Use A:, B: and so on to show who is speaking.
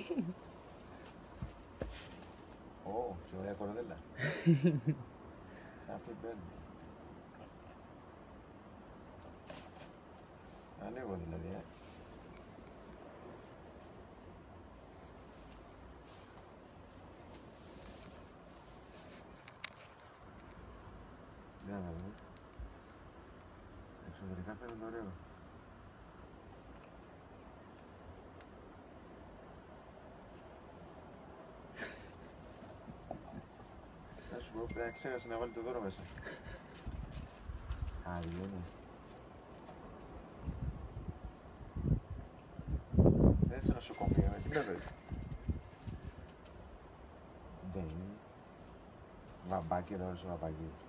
A: Ω, πιο ωραία κορδέλα. Happy birthday. Ανέβω δηλαδή, Για να δούμε. Εξωτερικά φαίνεται ωραίο. Θα σου πω, πρέπει να ξέχασε να βάλει το δώρο μέσα. Αλλιώνεις. Δεν είσαι νοσοκομείο, τι βλέπεις. Δεν είναι. Βαμπάκι εδώ, στο βαμπάκι.